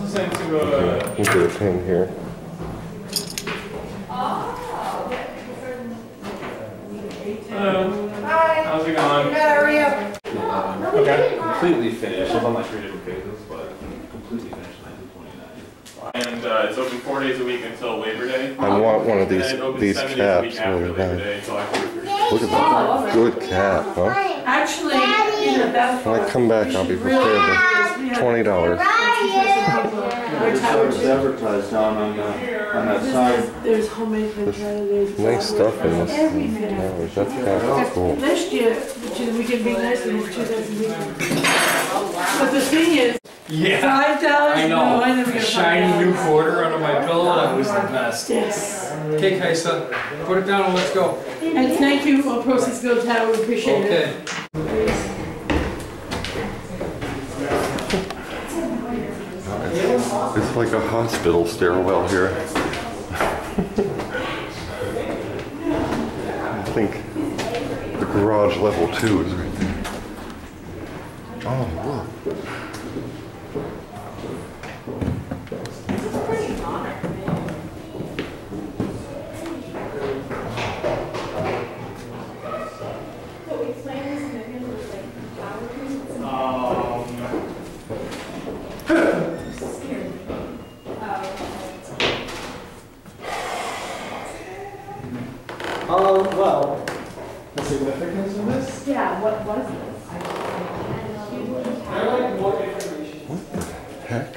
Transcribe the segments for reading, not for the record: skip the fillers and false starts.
sent to You get a pen here. Hello. Hi. How's it going? Good, how are you? Okay. Completely finished. I'm on like 3 different phases, but completely finished 1929. And it's open 4 days a week until Labor Day. I want one of And it opens these 7 days a caps week after really Labor bad. Day until October 31st. Look at that good cap, huh? Actually, in the bathroom. When I come back, I'll be prepared for $20. It's advertised down on that side. There's homemade ventilators. Nice stuff in this thing. Oh, that cap is cool. Next year, we can be nice and it's 2,000 people. But the thing is, Yeah. $5? I know. No, I never get Shiny $5. new quarter under my pillow. That was the best. Yes. Okay, Kaisa, put it down and let's go. And thank you, Proceeds Go Tower, we appreciate it. Okay. It's like a hospital stairwell here. I think the garage level 2 is right there. Oh, look. Well, the significance of this? Yeah, what was this? I like more information. What the heck?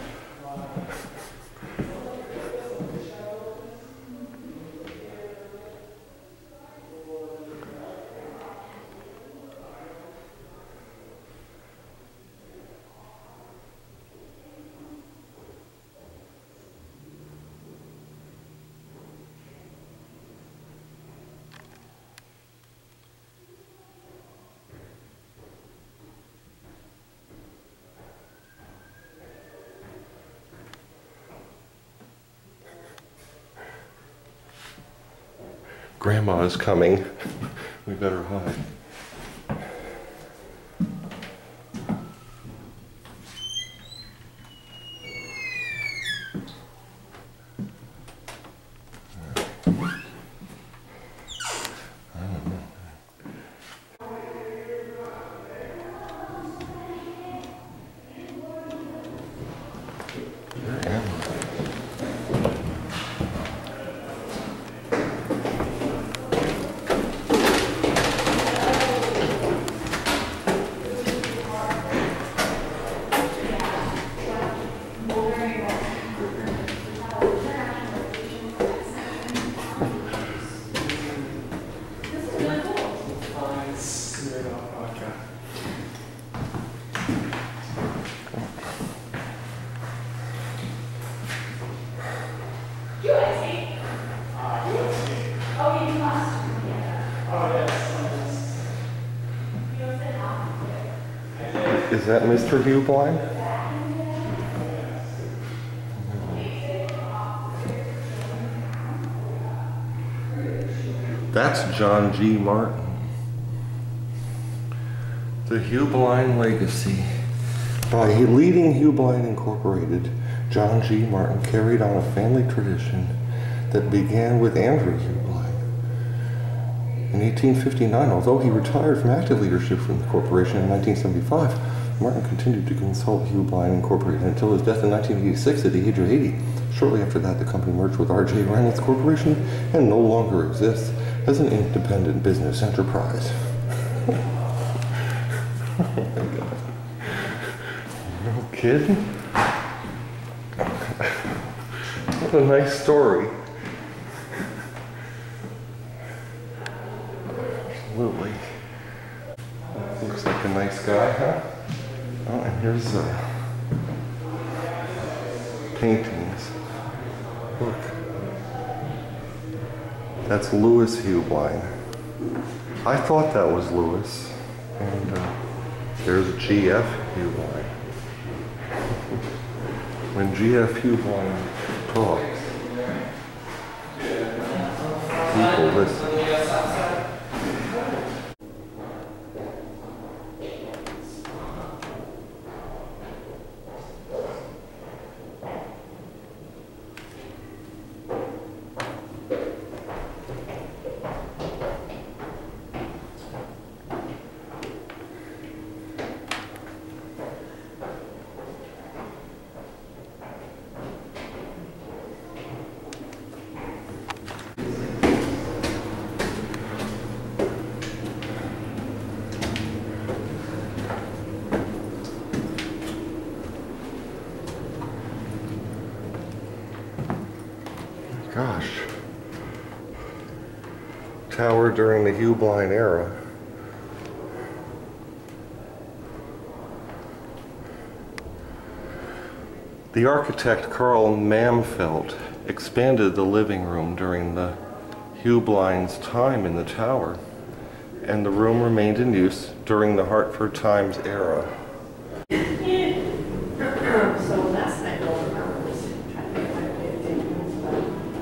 Grandma is coming. We better hide. Is that Mr. Hubline? That's John G. Martin. The Hubline Legacy. By leading Hubline Incorporated, John G. Martin carried on a family tradition that began with Andrew Hubline. In 1859, although he retired from active leadership from the corporation in 1975, Martin continued to consult Hubline Incorporated until his death in 1986 at the age of 80. Shortly after that, the company merged with R.J. Reynolds Corporation and no longer exists as an independent business enterprise. Oh my God. No kidding? What a nice story. Absolutely. Looks like a nice guy, huh? Oh, and here's paintings. Look. That's Louis Hubline. I thought that was Louis. And there's G.F. Hubline. When G.F. Hubline talks, people listen. gosh. Tower during the Heublein era. The architect Karl Mamfeld expanded the living room during the Heublein's time in the tower, and the room remained in use during the Hartford Times era. So last night, I was trying to make my way to things, but.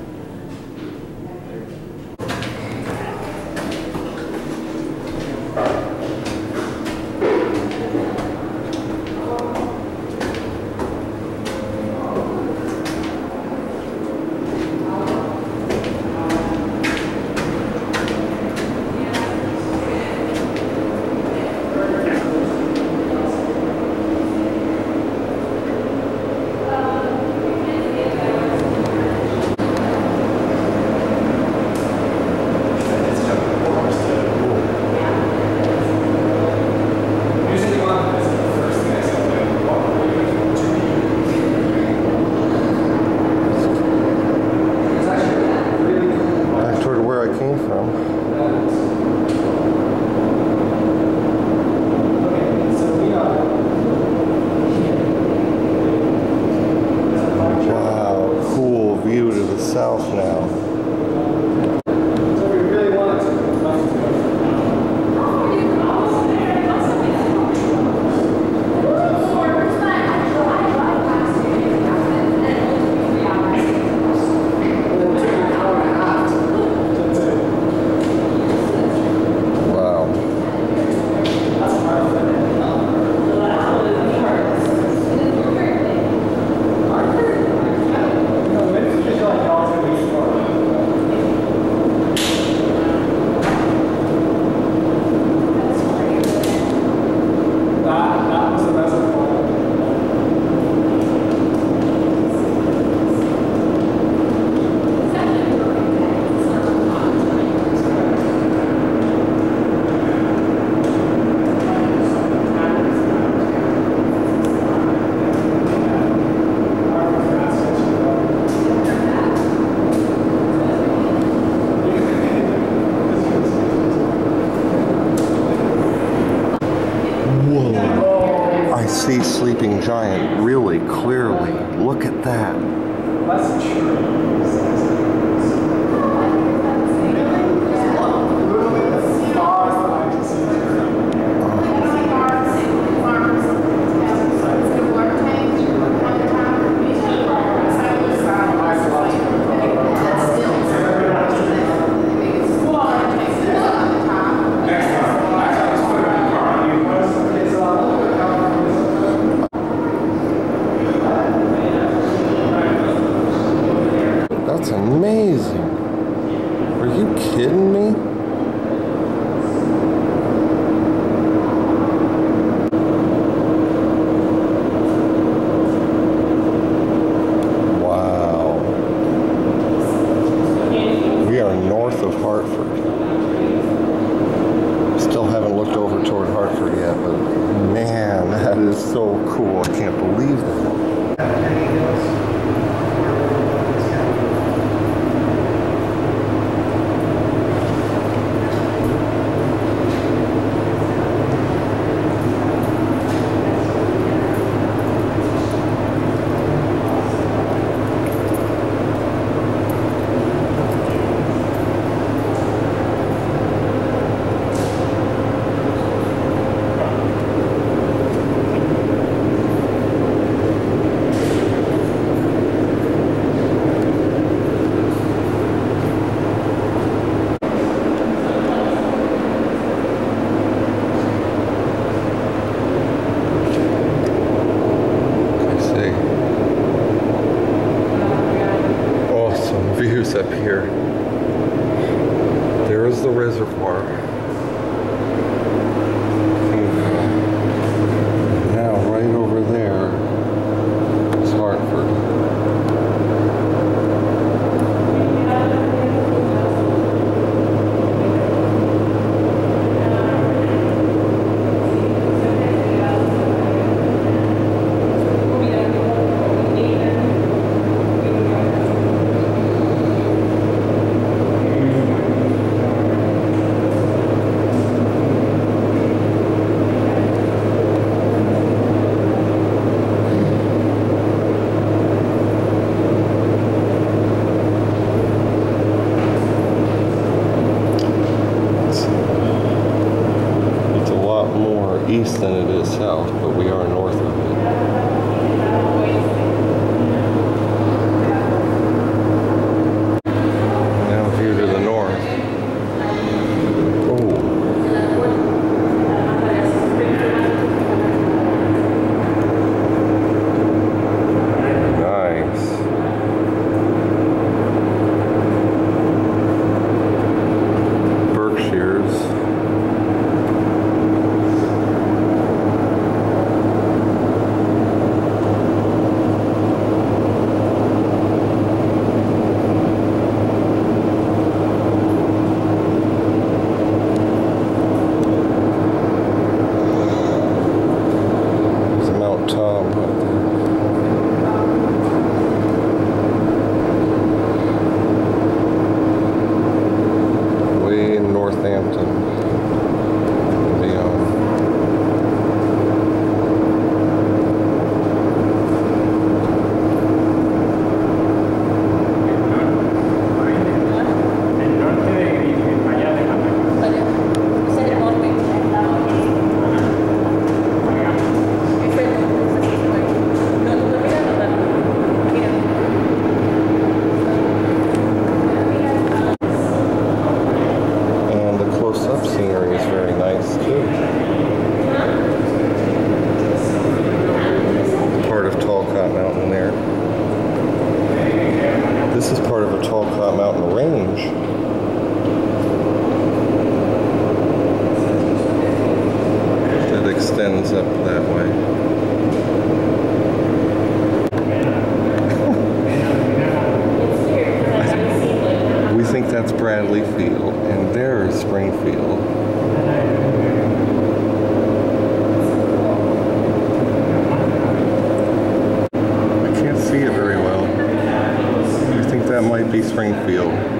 See Sleeping Giant really clearly. Look at that. That's true. That's amazing. Are you kidding me? Wow. We are north of Hartford. Still haven't looked over toward Hartford yet, but man, that is so cool. I can't believe that. out there. Way in Northampton. Beyond. El norte de Miami también. Ese es el monte. Ese es el monte. No, tú mira, mira. And the close-up scenery is very nice too. Part of Talcott Mountain there. This is part of a Talcott Mountain range. That extends up that way. We think that's Bradley Field, and there is Springfield. I can't see it very well. I think that might be Springfield.